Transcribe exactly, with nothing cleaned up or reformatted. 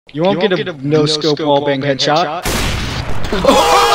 You won't, you won't get, a, get a no-scope wallbang headshot. headshot.